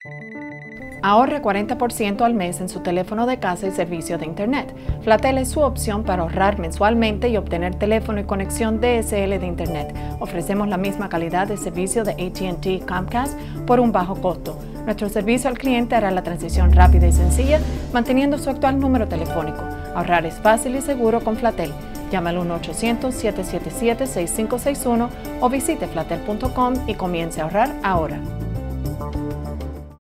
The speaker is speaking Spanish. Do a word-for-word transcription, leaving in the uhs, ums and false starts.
Ahorre cuarenta por ciento al mes en su teléfono de casa y servicio de Internet. Flatel es su opción para ahorrar mensualmente y obtener teléfono y conexión D S L de Internet. Ofrecemos la misma calidad de servicio de A T and T Comcast por un bajo costo. Nuestro servicio al cliente hará la transición rápida y sencilla, manteniendo su actual número telefónico. Ahorrar es fácil y seguro con Flatel. Llame al uno ochocientos, siete siete siete, seis cinco seis uno o visite flatel punto com y comience a ahorrar ahora.